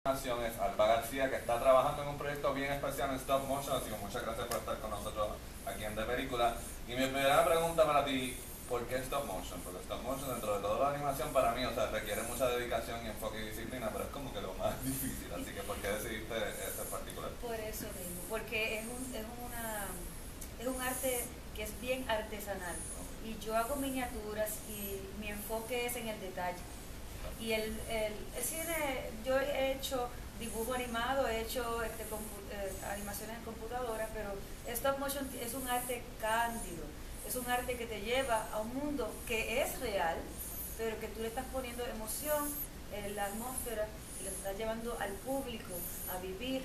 Es Alba García, que está trabajando en un proyecto bien especial en stop motion, así que muchas gracias por estar con nosotros aquí en De Película. Y mi primera pregunta para ti, ¿por qué stop motion? Porque stop motion, dentro de toda la animación, para mí, o sea, requiere mucha dedicación y enfoque y disciplina, pero es como que lo más difícil, así que ¿por qué decidiste ese particular? Por eso mismo, porque es un arte que es bien artesanal, y yo hago miniaturas y mi enfoque es en el detalle. Y el cine, yo he hecho dibujo animado, he hecho animaciones en computadora, pero stop motion es un arte cándido, es un arte que te lleva a un mundo que es real, pero que tú le estás poniendo emoción, la atmósfera, y lo estás llevando al público a vivir,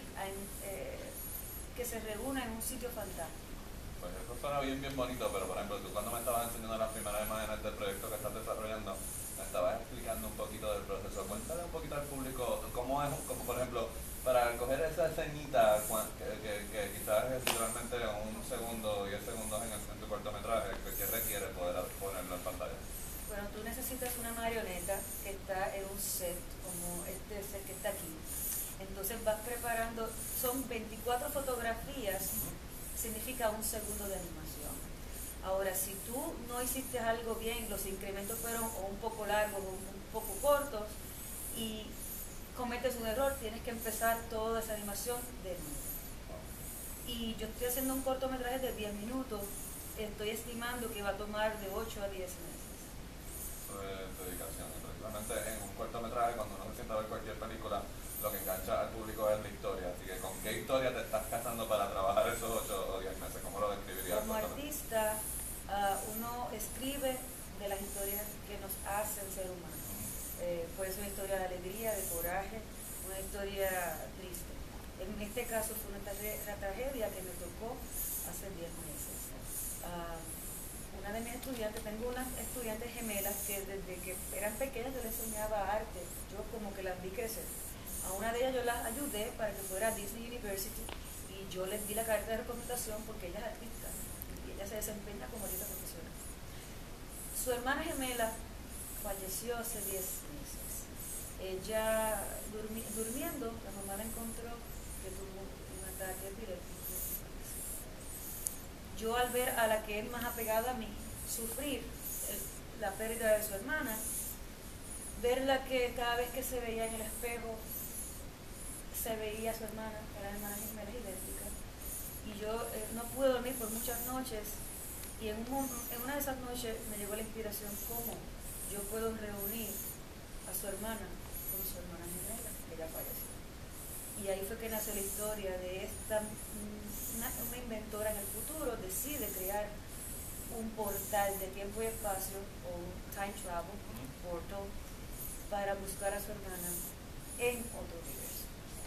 que se reúna en un sitio fantástico. Pues eso suena bien bonito, pero por ejemplo, tú cuando me estabas enseñando las primeras imágenes del proyecto que estás desarrollando, me estabas explicando un poquito del proceso. Cuéntale un poquito al público cómo es, como por ejemplo, para coger esa escenita que quizás es literalmente 1 segundo, 10 segundos en tu cortometraje, que requiere poder ponerlo en pantalla. Bueno, tú necesitas una marioneta que está en un set, como este set que está aquí. Entonces vas preparando, son 24 fotografías, significa 1 segundo de animación. Ahora, si tú no hiciste algo bien, los incrementos fueron o un poco largos o un poco cortos, y cometes un error, tienes que empezar toda esa animación de nuevo. Y yo estoy haciendo un cortometraje de 10 minutos, estoy estimando que va a tomar de 8 a 10 meses. Eso es dedicación. Y precisamente en un cortometraje, cuando uno se sienta a ver cualquier película, lo que engancha al público es la historia. Así que, ¿con qué historia te estás casando para trabajar esos 8 o 10 meses? ¿Cómo lo describirías? Como artista, uno escribe de las historias que nos hacen ser humanos. Puede ser una historia de alegría, de coraje, una historia triste. En este caso fue una tragedia que me tocó hace 10 meses. Una de mis estudiantes, tengo unas estudiantes gemelas que desde que eran pequeñas yo les enseñaba arte, yo como que las vi crecer. A una de ellas yo las ayudé para que fuera a Disney University, y yo les di la carta de recomendación porque ella es artista y ella se desempeña como artista profesional. Su hermana gemela falleció hace 10 meses. Ella durmiendo, la mamá la encontró que tuvo un ataque epiléptico. Yo, al ver a la que es más apegada a mí sufrir la pérdida de su hermana, verla que cada vez que se veía en el espejo se veía a su hermana, eran hermanas gemelas idénticas, y yo no pude dormir por muchas noches, y en una de esas noches me llegó la inspiración: cómo yo puedo reunir a su hermana con su hermana gemela, que ya falleció. Y ahí fue que nace la historia de una inventora en el futuro decide crear un portal de tiempo y espacio, o un time travel portal, para buscar a su hermana en otro universo.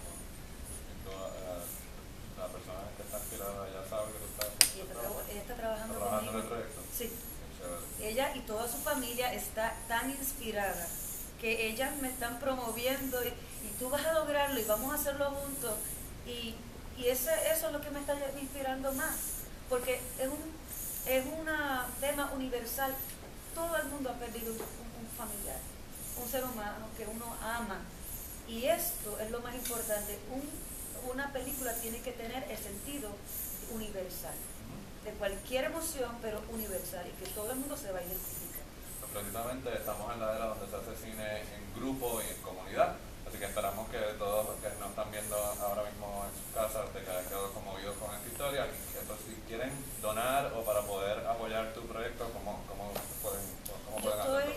La persona que está inspirada ya sabe que tú estás Ella está trabajando en el conmigo. proyecto. Sí. Ella y toda su familia está tan inspirada que ellas me están promoviendo, y tú vas a lograrlo y vamos a hacerlo juntos, y eso es lo que me está inspirando más, porque es un tema universal. Todo el mundo ha perdido un familiar, un ser humano que uno ama, y esto es lo más importante. Una película tiene que tener el sentido universal, de cualquier emoción, pero universal, y que todo el mundo se va a identificar. Precisamente estamos en la era donde se hace cine en grupo y en comunidad, así que esperamos que todos los que nos están viendo ahora mismo en sus casas te hayan quedado conmovidos con esta historia, y que pues, si quieren donar o para poder apoyar tu proyecto, ¿cómo pueden hacerlo? Estoy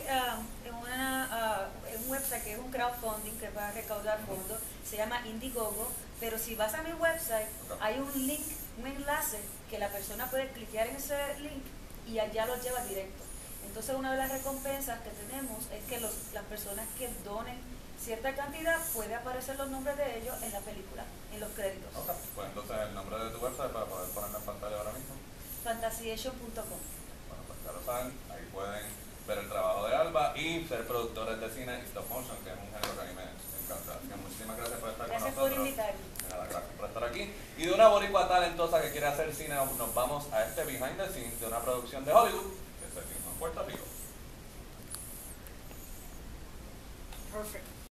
en un website que es un crowdfunding que va a recaudar fondos, se llama Indiegogo, pero si vas a mi website, hay un link, un enlace, que la persona puede cliquear en ese link y allá lo lleva directo. Entonces, una de las recompensas que tenemos es que las personas que donen cierta cantidad, puede aparecer los nombres de ellos en la película, en los créditos. Okay. Pues entonces el nombre de tu website para poder ponerlo en pantalla ahora mismo. Fantasiation.com. Bueno, pues ya lo saben, ahí pueden ver el trabajo de Alba y ser productores de cine y stop motion, que es un género que a mí me encanta. Así que muchísimas gracias por estar con nosotros. Gracias por invitarme. Gracias por estar aquí. Y de una boricua talentosa que quiere hacer cine, nos vamos a este behind the scenes de una producción de Hollywood.